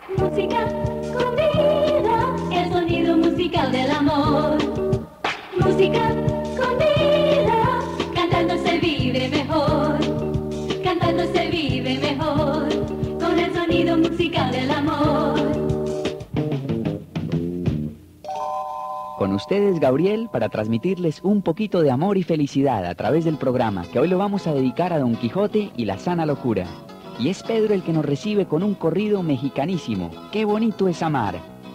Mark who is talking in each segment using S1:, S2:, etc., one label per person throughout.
S1: Música con vida, el sonido musical del amor. Música con vida, cantando se vive mejor. Cantando se vive mejor, con el sonido musical del amor.
S2: Con ustedes, Gabriel, para transmitirles un poquito de amor y felicidad a través del programa, que hoy lo vamos a dedicar a Don Quijote y la sana locura. Y es Pedro el que nos recibe con un corrido mexicanísimo. ¡Qué bonito es amar!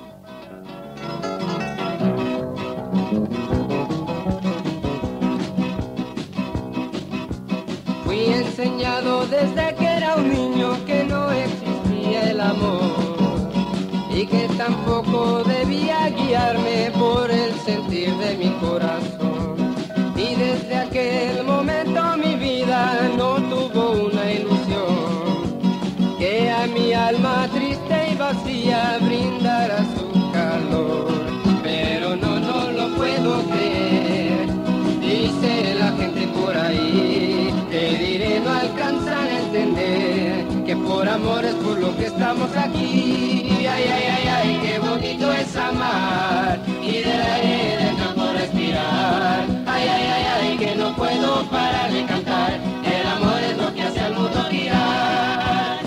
S3: Fui enseñado desde que era un niño que no existía el amor y que tampoco debía guiarme por el sentir de mi corazón. Y desde aquel momento mi vida no tuvo una ilusión que a mi alma triste y vacía brindara su calor. Pero no lo puedo creer, dice la gente por ahí. Te diré, no alcanzan a entender que por amor es por lo que estamos aquí. Ay, ay, ay, ay, qué bonito es amar y del aire del campo respirar. Ay, ay, ay, ay, que no puedo parar de cantar. El amor es lo que hace al mundo girar.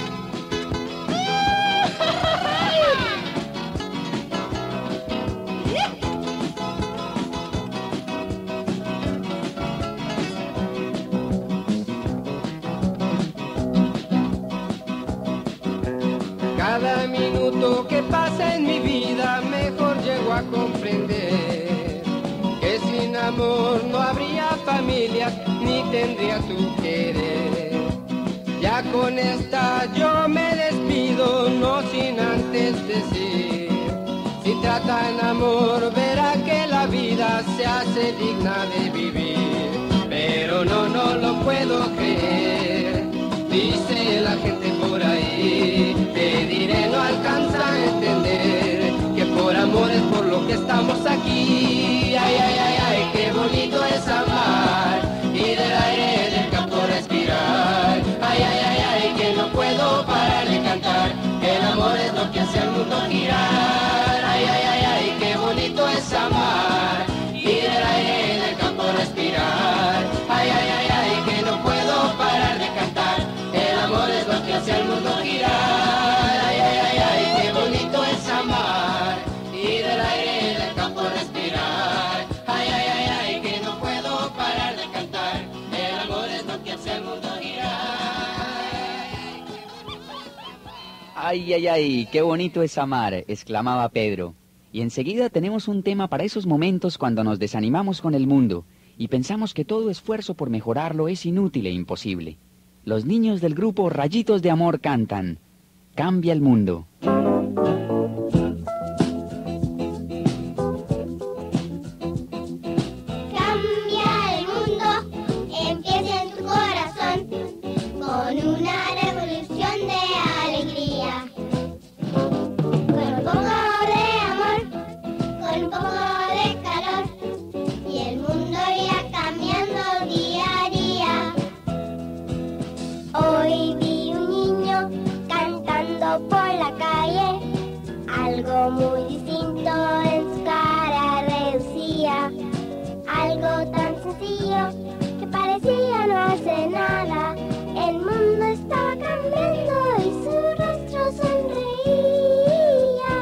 S3: Cada minuto que pasa en mi vida mejor llego a comprender que sin amor no habría familias ni tendría tu querer. Ya con esta yo me despido, no sin antes decir: si trata en amor verá que la vida se hace digna de vivir. Pero no lo puedo creer, dice la gente por ahí. Te diré, no alcanza a entender que por amor es por lo que estamos aquí. Ay, ay, ay, ay, qué bonito es amar y del aire del campo respirar. Ay, ay, ay, ay, que no puedo parar de cantar. El amor es lo que hace al mundo girar. Ay, ay, ay, ay, qué bonito es amar y del aire del campo respirar. Ay, ay, ay, ay, que no puedo parar de cantar. El amor es lo que hace al mundo girar. Ay, ay, ay, ay, qué bonito es amar y del aire del campo respirar. Ay, ay, ay, ay, que no puedo parar de cantar. El amor es lo que hace al mundo girar.
S2: ¡Ay, ay, ay! ¡Qué bonito es amar!, exclamaba Pedro. Y enseguida tenemos un tema para esos momentos cuando nos desanimamos con el mundo y pensamos que todo esfuerzo por mejorarlo es inútil e imposible. Los niños del grupo Rayitos de Amor cantan «Cambia el mundo».
S4: Cambia el mundo, empieza en tu corazón, con una revolución de alegría. Con un poco de amor, con un poco de calor, y el mundo irá cambiando día a día. Hoy vi un niño cantando por la calle, algo muy distinto en su cara relucía, algo tan sencillo que parecía no hacer nada. El mundo estaba cambiando y su rostro sonreía.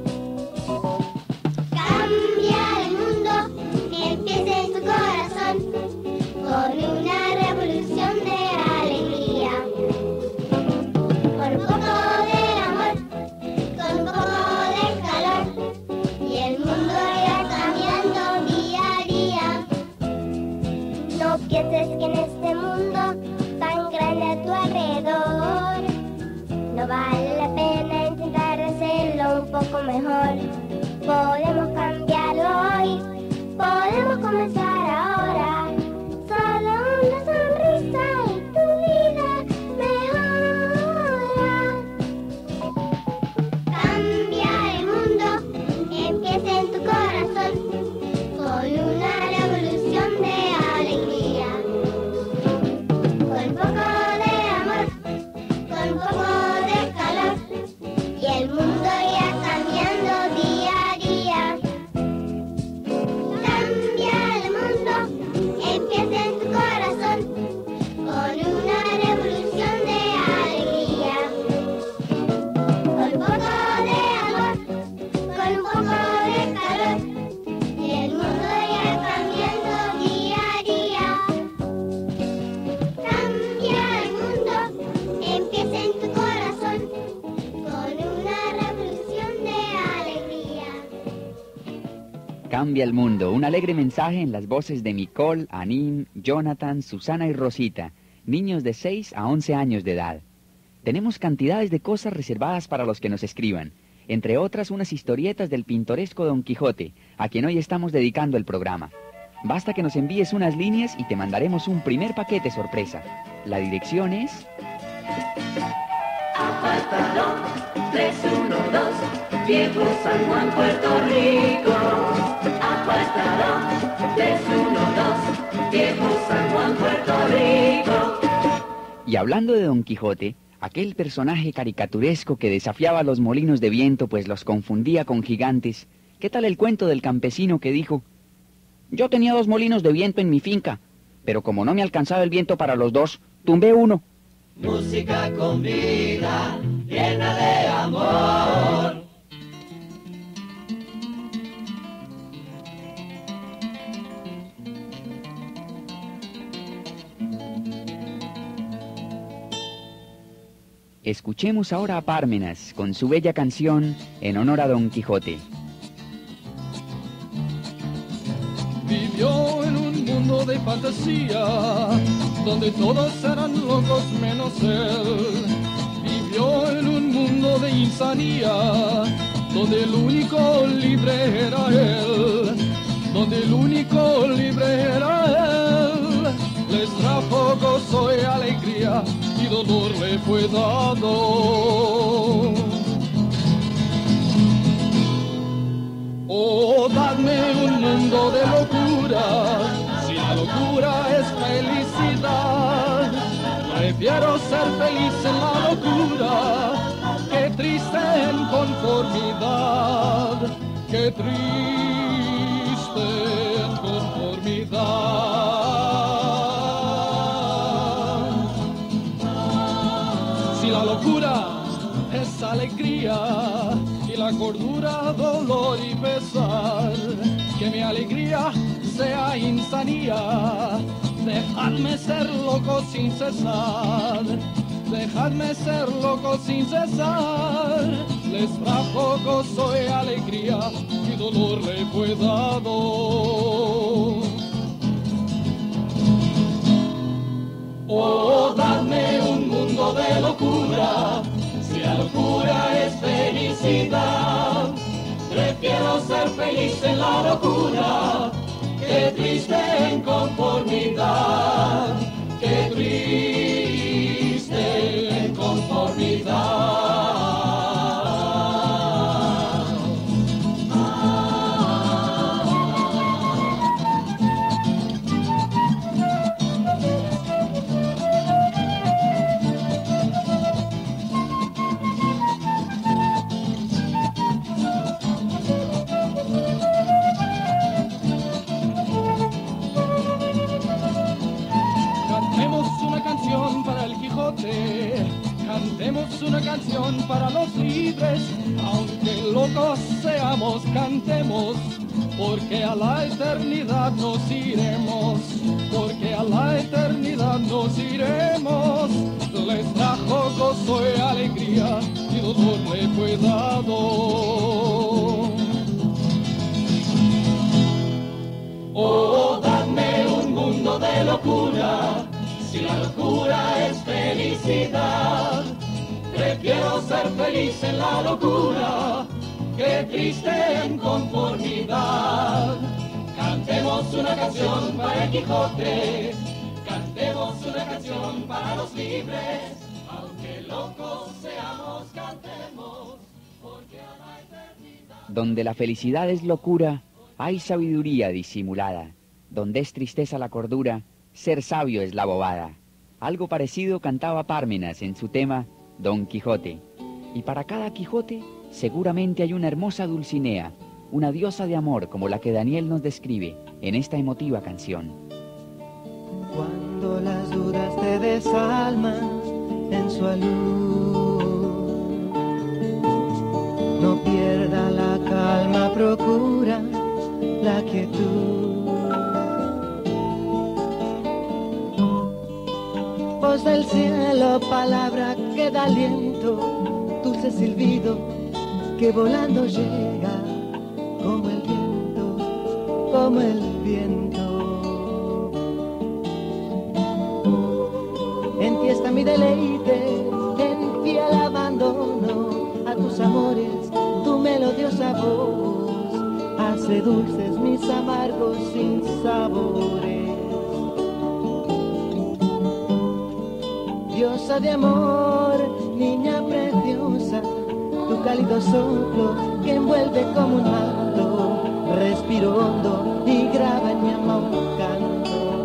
S4: Cambia el mundo, empieza en tu corazón, con una revolución de alegría. Con un poco de amor, con un poco de calor, y el mundo irá cambiando día a día. No pienses que en este mundo tan grande a tu alrededor no vale la pena intentar hacerlo un poco mejor. Podemos cambiarlo hoy, podemos comenzar ahora. Solo una sonrisa y tu vida mejora. Cambia el mundo, empieza en tu corazón, con una revolución de alegría. Con un poco de amor, con un poco de calor.
S2: Cambia el mundo. Un alegre mensaje en las voces de Nicole, Anín, Jonathan, Susana y Rosita, niños de 6 a 11 años de edad. Tenemos cantidades de cosas reservadas para los que nos escriban, entre otras unas historietas del pintoresco Don Quijote, a quien hoy estamos dedicando el programa. Basta que nos envíes unas líneas y te mandaremos un primer paquete sorpresa. La dirección es...
S1: Apartado 312, Viejo San Juan, Puerto Rico. Apartado 312, Viejo San Juan, Puerto Rico.
S2: Y hablando de Don Quijote, aquel personaje caricaturesco que desafiaba los molinos de viento pues los confundía con gigantes, ¿qué tal el cuento del campesino que dijo: yo tenía 2 molinos de viento en mi finca, pero como no me alcanzaba el viento para los 2, tumbé uno?
S1: Música con vida, llena de amor.
S2: Escuchemos ahora a Pármenas con su bella canción en honor a Don Quijote.
S5: Vivió en un mundo de fantasía, donde todos eran locos menos él. Vivió en un mundo de insanía, donde el único libre era él. Donde el único libre era él. Les trajo gozo y alegría, y dolor le fue dado. Oh, dadme un mundo de locura, si la locura es felicidad. Prefiero ser feliz en la locura, que triste en conformidad, que triste en conformidad. Si la locura es alegría, y la cordura, dolor y pesar, que mi alegría sea insanía. Dejadme ser loco sin cesar, dejadme ser loco sin cesar. Les trajo gozo y alegría, y dolor le fue dado. Oh, dadme un mundo de locura, si la locura es felicidad. Prefiero ser feliz en la locura, que triste en conformidad, que triste en conformidad. Cantemos una canción para los libres, aunque locos seamos, cantemos, porque a la eternidad nos iremos, porque a la eternidad nos iremos. Les trajo gozo y alegría, y dolor le fue dado. Oh, dadme un mundo de locura, si la locura es felicidad. Prefiero ser feliz en la locura, que triste en conformidad. Cantemos una canción para el Quijote, cantemos una canción para los libres. Aunque locos seamos, cantemos, porque a la eternidad...
S2: Donde la felicidad es locura, hay sabiduría disimulada. Donde es tristeza la cordura, ser sabio es la bobada. Algo parecido cantaba Pármenas en su tema Don Quijote. Y para cada Quijote seguramente hay una hermosa Dulcinea, una diosa de amor como la que Daniel nos describe en esta emotiva canción.
S6: Cuando las dudas te desalman en su alud, no pierda la calma, procura la quietud. Voz del cielo, palabra que da aliento, dulce silbido que volando llega como el viento. como el viento. En ti está mi deleite, en fiel abandono a tus amores, tu melodiosa voz hace dulces mis amargos sinsabores. Diosa de amor, niña preciosa, tu cálido soplo que envuelve como un manto, respiro hondo y graba en mi alma un canto.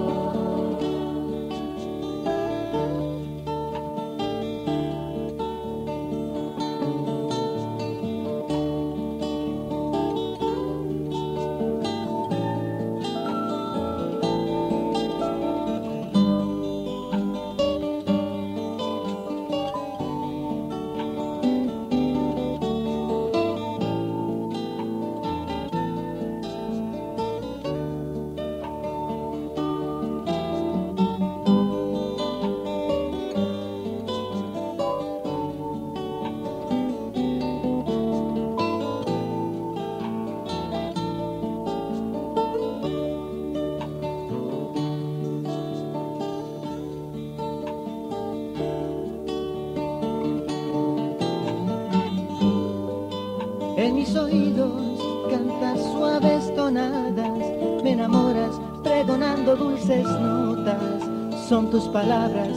S6: En mis oídos cantas suaves tonadas, me enamoras pregonando dulces notas. Son tus palabras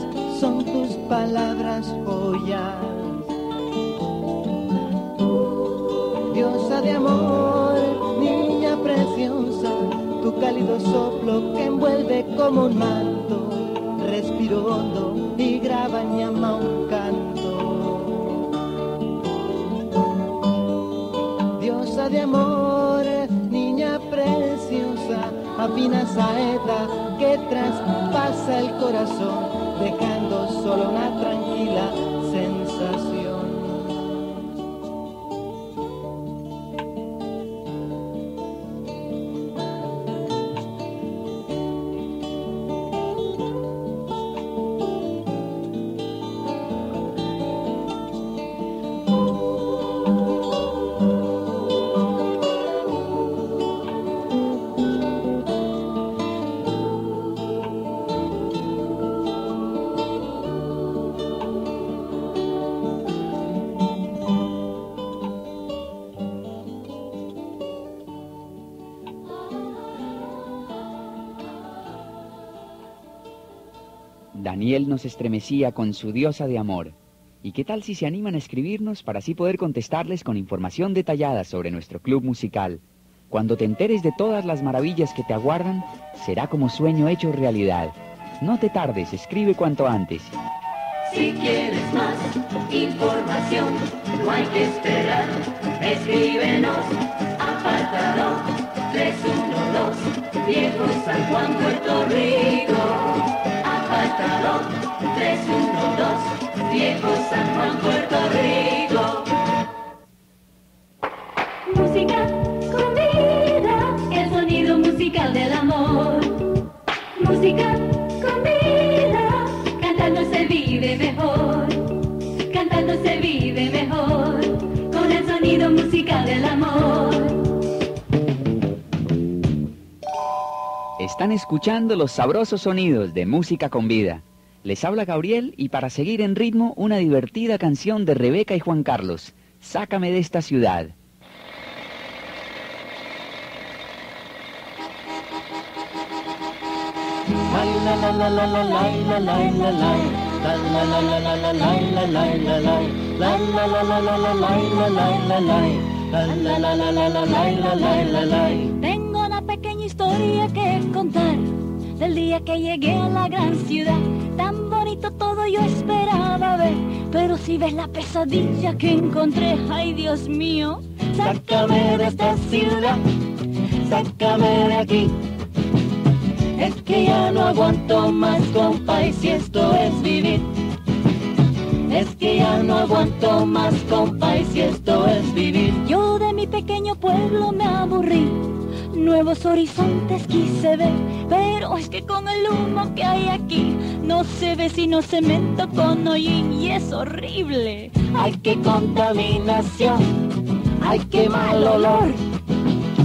S6: joyas. Diosa de amor, niña preciosa, tu cálido soplo que envuelve como un manto, respiro hondo y graba en mi alma un canto. Diosa de amor, niña preciosa, afina saeta que traspasa el corazón, dejando solo una tranquila sensación.
S2: Daniel nos estremecía con su diosa de amor. ¿Y qué tal si se animan a escribirnos para así poder contestarles con información detallada sobre nuestro club musical? Cuando te enteres de todas las maravillas que te aguardan, será como sueño hecho realidad. No te tardes, escribe cuanto antes.
S5: Si quieres más información, no hay que esperar. Escríbenos, apartado 312, Viejo San Juan, Puerto Rico. Apartado 312, Viejo San Juan, Puerto Rico.
S1: Música con vida, el sonido musical del amor. Música con vida, cantando se vive mejor. Cantando se vive mejor, con el sonido musical del amor.
S2: Están escuchando los sabrosos sonidos de Música con Vida. Les habla Gabriel y para seguir en ritmo una divertida canción de Rebeca y Juan Carlos, Sácame de esta ciudad.
S7: Tengo una pequeña historia que contar del día que llegué a la gran ciudad. Tan bonito todo yo esperaba ver, pero si ves la pesadilla que encontré, ay Dios mío, sácame de esta ciudad, sácame de aquí. Es que ya no aguanto más, compa, y si esto es vivir. Es que ya no aguanto más, compa, y si esto es vivir. Yo de mi pequeño pueblo me aburrí, nuevos horizontes quise ver, pero es que con el humo que hay aquí no se ve sino cemento con hollín y es horrible. Ay, qué contaminación, ay, qué mal olor.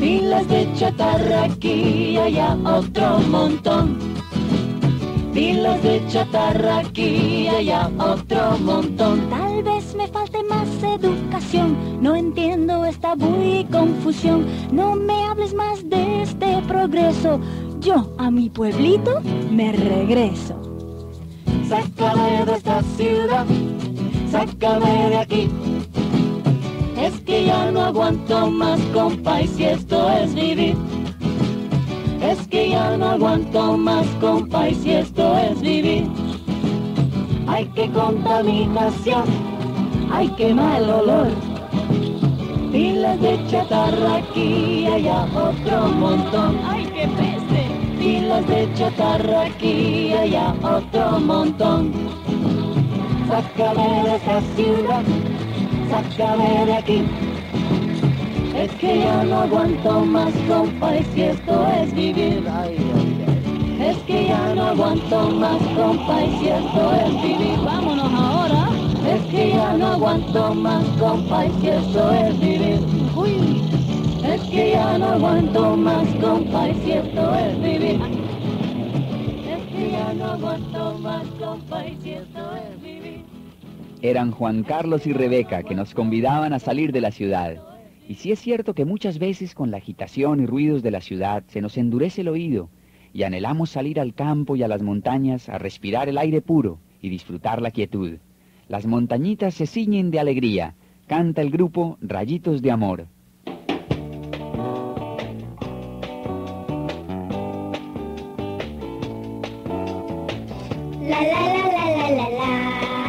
S7: Pilas de chatarra aquí y allá otro montón. Pilas de chatarra aquí y allá otro montón. Tal vez me falte más educación, no entiendo esta bulla y confusión. No me hables más de este progreso, yo a mi pueblito me regreso. Sácame de esta ciudad, sácame de aquí. Es que ya no aguanto más, compa, y si esto es vivir. Es que ya no aguanto más, compa, y si esto es vivir. Ay, qué contaminación, ay, qué mal olor. Pilas de chatarra aquí y allá otro montón. Ay, qué peste. Pilas de chatarra aquí y allá otro montón. Sácame de esta ciudad, sácame de aquí. Es que ya no aguanto más, compa, y si esto es vivir. Es que ya no aguanto más, compa, y si esto es vivir. Vámonos ahora. Es que ya no aguanto más, compa, y si esto es vivir. Uy. Es que ya no aguanto más, compa, y si esto es vivir. Es que ya no aguanto más, compa, y si esto es vivir.
S2: Eran Juan Carlos y Rebeca que nos convidaban a salir de la ciudad. Y sí es cierto que muchas veces con la agitación y ruidos de la ciudad se nos endurece el oído y anhelamos salir al campo y a las montañas a respirar el aire puro y disfrutar la quietud. Las montañitas se ciñen de alegría, canta el grupo Rayitos de Amor.
S4: La la la la la la la.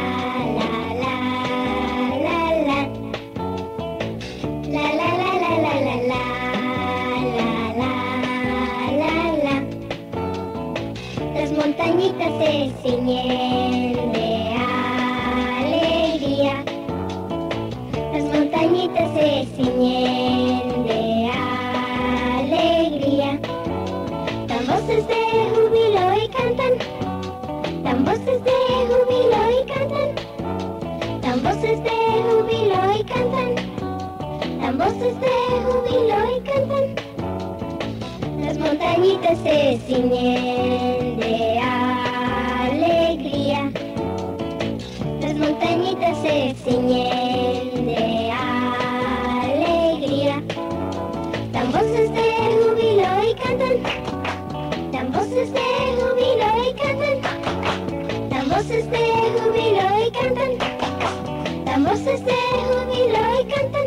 S4: Montañitas se ciñen de alegría. Las montañitas se ciñen de alegría. Dan voces de júbilo y cantan. Dan voces de júbilo y cantan. Dan voces de júbilo y cantan. Dan voces de júbilo y cantan. Las montañitas se ciñen de alegría. Las montañitas se ciñen de alegría. Dan voces de júbilo y cantan. Dan voces de júbilo y cantan. Dan voces de júbilo y cantan. Dan voces de júbilo y cantan.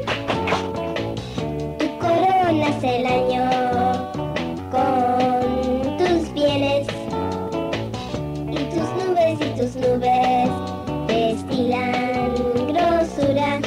S4: Tu coronas el año con tus pieles y tus nubes destilan grosura,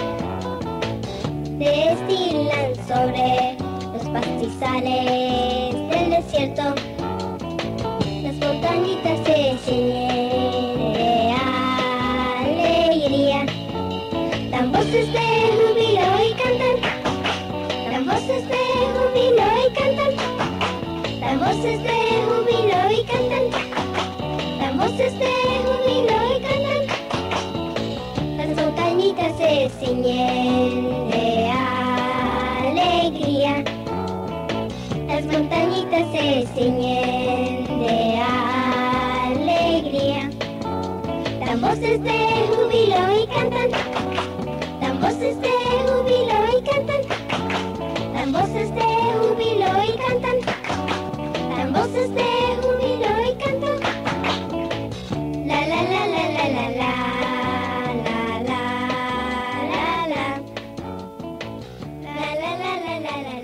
S4: destilan sobre los pastizales del desierto. Las montañitas se ciñen de alegría. Dan voces de júbilo y cantan. Dan voces de júbilo y cantan. Dan voces de júbilo y cantan. Dan voces de júbilo y cantan. Las montañitas se ciñen de alegría. Las montañitas se ciñen de alegría. Dan voces de júbilo y cantan. Dan voces de júbilo y cantan. Dan voces de júbilo y cantan. Dan voces de júbilo y cantan. La la la la la la la la la la la. La la la la la la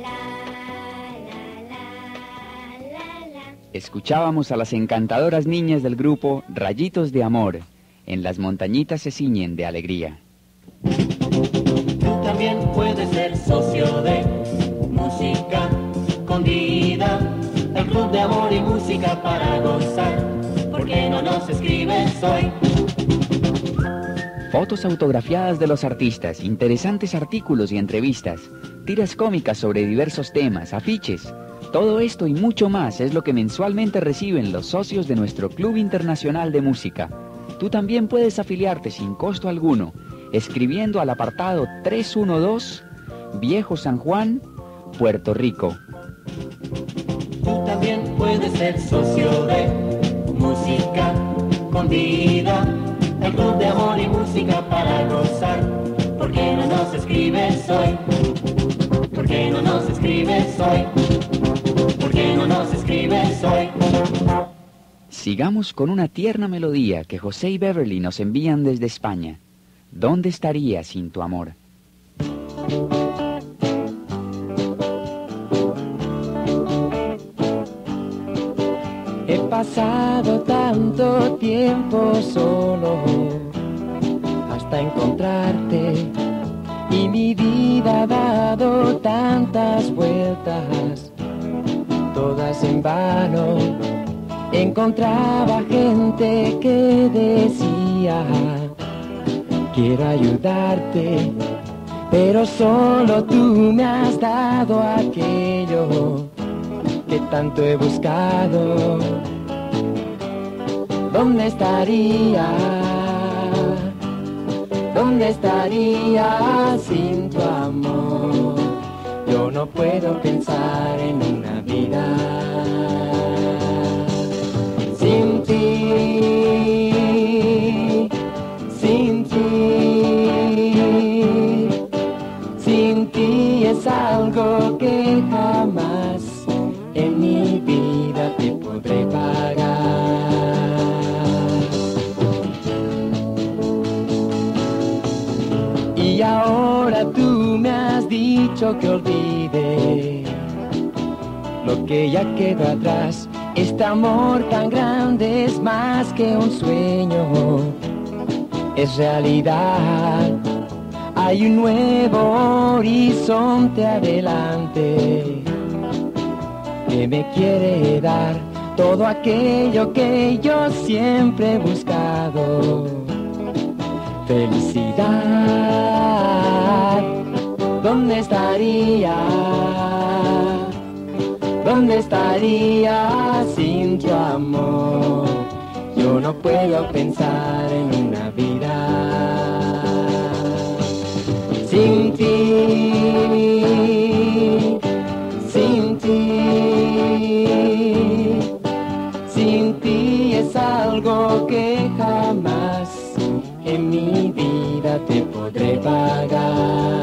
S4: la la la.
S2: Escuchábamos a las encantadoras niñas del grupo Rayitos de Amor. En las montañitas se ciñen de alegría.
S5: Tú también puedes ser socio de Música con Vida, el club de amor y música para gozar. ¿Por qué no nos escribes hoy?
S2: Fotos autografiadas de los artistas, interesantes artículos y entrevistas, tiras cómicas sobre diversos temas, afiches. Todo esto y mucho más es lo que mensualmente reciben los socios de nuestro Club Internacional de Música. Tú también puedes afiliarte sin costo alguno, escribiendo al apartado 312, Viejo San Juan, Puerto Rico,
S5: puede ser socio de Música con Vida, el club de amor y música para gozar. ¿Por qué no nos escribes hoy? ¿Por qué no nos escribes hoy? ¿Por qué no nos escribes hoy?
S2: Sigamos con una tierna melodía que José y Beverly nos envían desde España. ¿Dónde estaría sin tu amor?
S6: He pasado tanto tiempo solo hasta encontrarte, y mi vida ha dado tantas vueltas, todas en vano. Encontraba gente que decía, quiero ayudarte, pero solo tú me has dado aquello que tanto he buscado. ¿Dónde estaría? ¿Dónde estaría sin tu amor? Yo no puedo pensar en una vida sin ti, sin ti. Sin ti es algo que jamás en mi vida te podré pagar. Y ahora tú me has dicho que olvide lo que ya quedó atrás. Este amor tan grande es más que un sueño, es realidad. Hay un nuevo horizonte adelante que me quiere dar todo aquello que yo siempre he buscado. Felicidad, ¿dónde estaría? ¿Dónde estaría sin tu amor? Yo no puedo pensar en una vida sin ti, sin ti. Sin ti es algo que jamás en mi vida te podré pagar.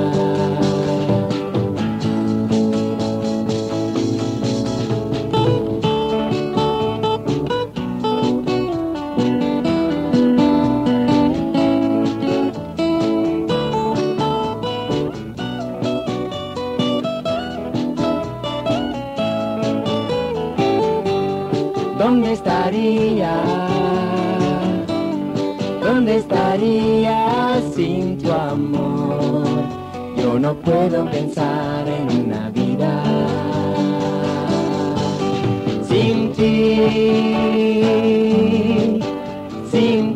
S6: ¿Dónde estaría? ¿Dónde estaría sin tu amor? Yo no puedo pensar en una vida sin ti, sin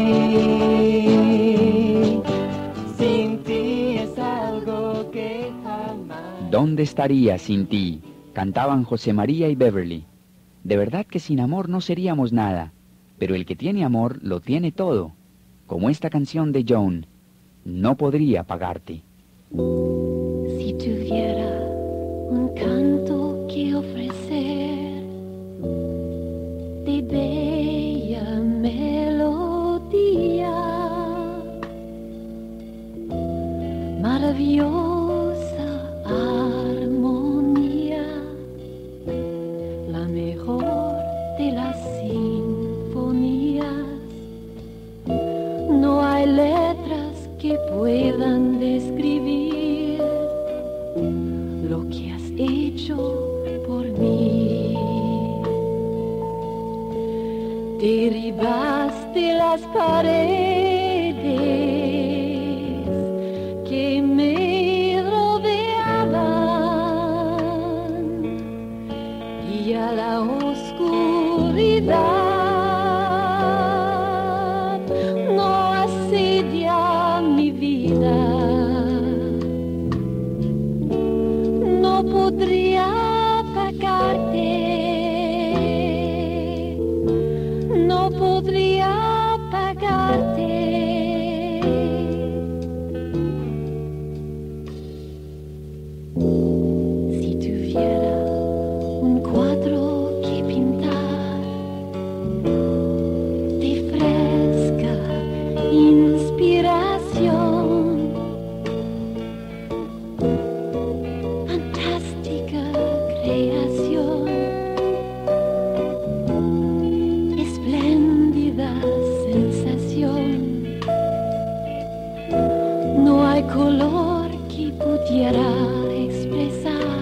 S6: ti. Sin ti es algo que jamás.
S2: ¿Dónde estaría sin ti? Cantaban José María y Beverly. De verdad que sin amor no seríamos nada, pero el que tiene amor lo tiene todo, como esta canción de Joan, No podría pagarte.
S7: Si tuviera un canto que ofrecer de bella melodía, maravillosa armonía, la mejor de las sinfonías, no hay letras que puedan describir lo que has hecho por mí. Derribaste las paredes que me rodeaban y a la oscuridad no asedia mi vida. No podría pagarte, no podría pagarte. Si tuviera un cuadro que color que pudiera expresar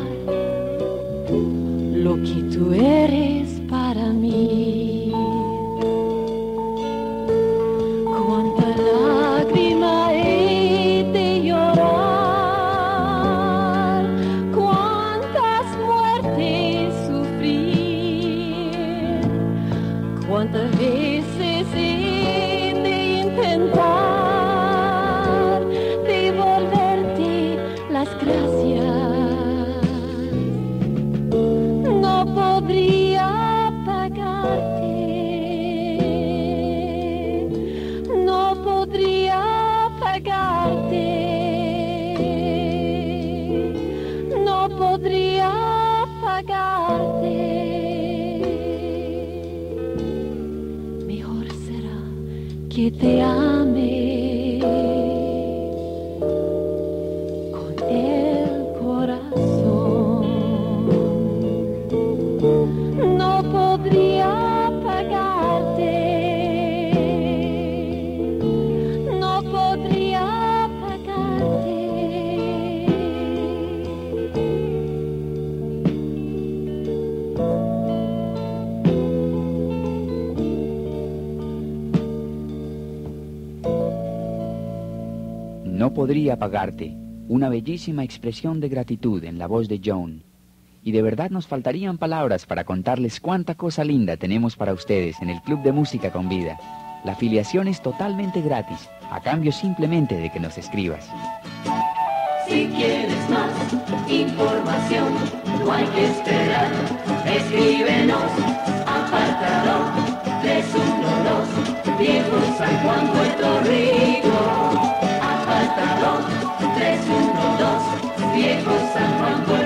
S7: lo que tú eres para mí. Cuánta lágrima he de llorar, cuántas muertes sufrir, cuántas veces he de intentar devolverte las gracias. No podría pagarte, no podría pagarte, no podría pagarte. Mejor será que te ame con el corazón. No podría pagarte, no podría pagarte.
S2: No podría pagarte, una bellísima expresión de gratitud en la voz de Joan. Y de verdad nos faltarían palabras para contarles cuánta cosa linda tenemos para ustedes en el Club de Música con Vida. La afiliación es totalmente gratis, a cambio simplemente de que nos escribas.
S5: Si quieres más información, no hay que esperar. Escríbenos, apartado 312, Viejo San Juan, Puerto Rico. Apartado 312, Viejo San Juan, Puerto Rico.